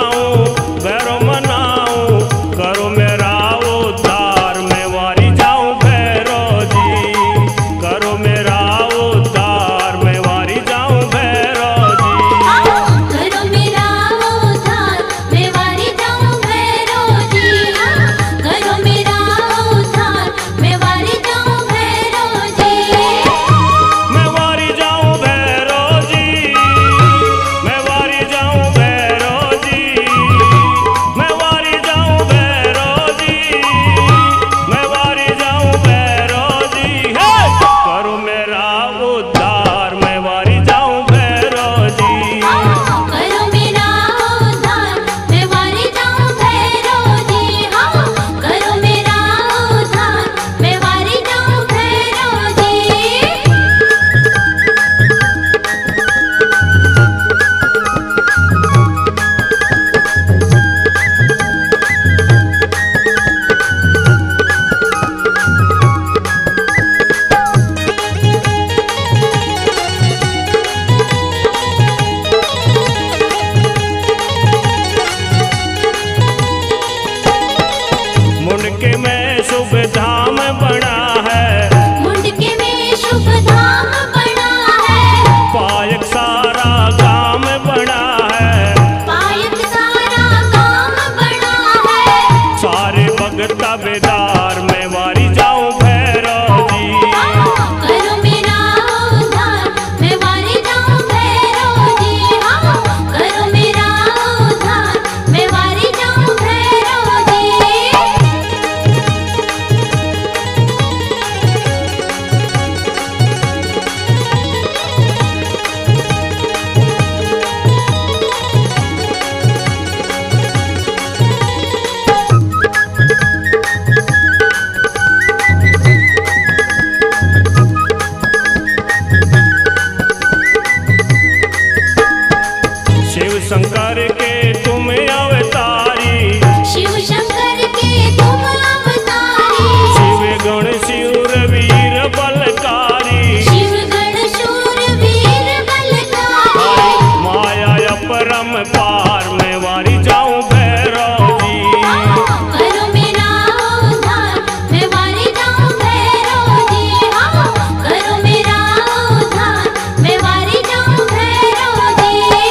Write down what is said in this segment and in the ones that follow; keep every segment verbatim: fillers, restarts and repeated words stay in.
जाऊं भैरो मनाऊं, करो मेरा उद्धार मैं वारी जाऊं भैरो जी, करो मेरा उद्धार मैं वारी जाऊं भैरो जी। करो मेरा उद्धार मैं वारी जाऊं भैरो जी, करो मेरा उद्धार मैं वारी जाऊं भैरो जी। मैं वारी जाऊं भैरो जी, मैं वारी जाऊं भैरो जी, मैं वारी जाऊं भैरो जी, मैं वारी जाऊं भैरो जी। हे करो मेरा उद्धार मैं वारी जाऊं भैरो जी। करो मेरा उद्धार मैं वारी जाऊं भैरो जी, करो मेरा उद्धार मैं वारी जाऊं भैरो जी। मुंडके में शुभ धाम बना है, मुंडके में शुभ धाम बना है, पायक सारा काम बना है, पायक सारा काम बना है। सारे भगत बेदार मैं वारी जाऊं भैरो जी। करो मेरा उद्धार मैं वारी जाऊं भैरो जी, करो मेरा उद्धार मैं वारी जाऊं भैरो जी। शिव शंकर के तुम अवतारी, शिव शंकर के तुम अवतारी, शिव गण शिवर वीर बलकारी, शिव गण शूर वीर बलकारी। माया परम पार मैं वारी जाऊं भैरो जी। करो मेरा उद्धार मैं वारी जाऊं भैरो जी, करो मेरा उद्धार मैं वारी जाऊं भैरो जी।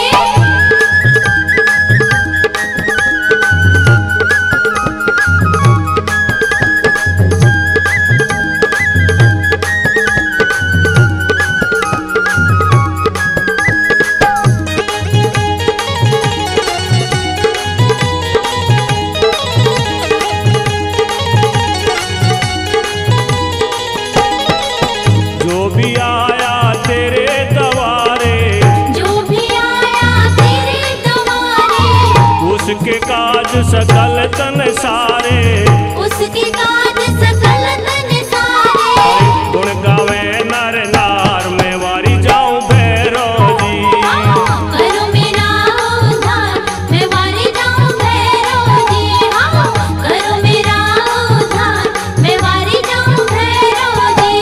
जो भी आया तेरे द्वारे, जो भी आया तेरे द्वारे, उसके काज सकल तन सारे, उसके काज सकल तन सारे। गुण गावे नर नार मैं वारी जाऊं भैरो जी। करो मेरा उद्धार मैं वारी जाऊं भैरो जी, करो मेरा उद्धार मैं वारी जाऊं भैरो जी।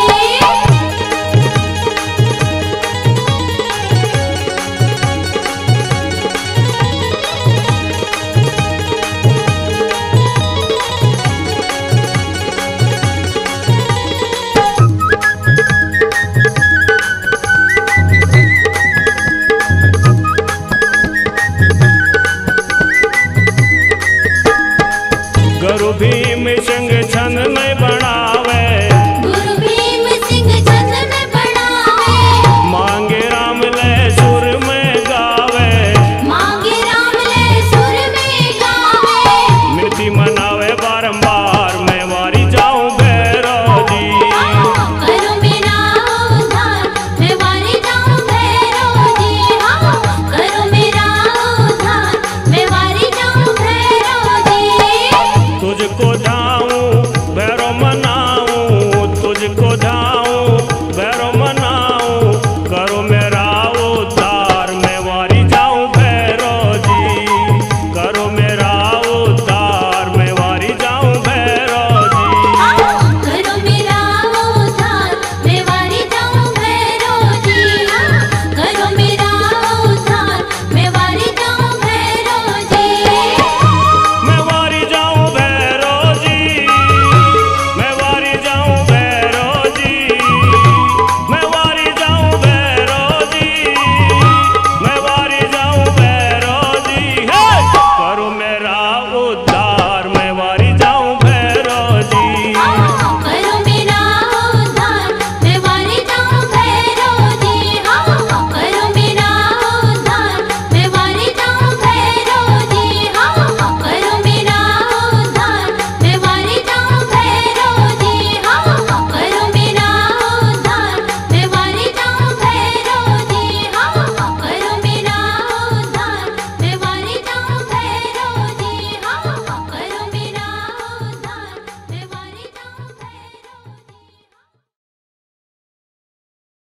गुरु भीम संग छन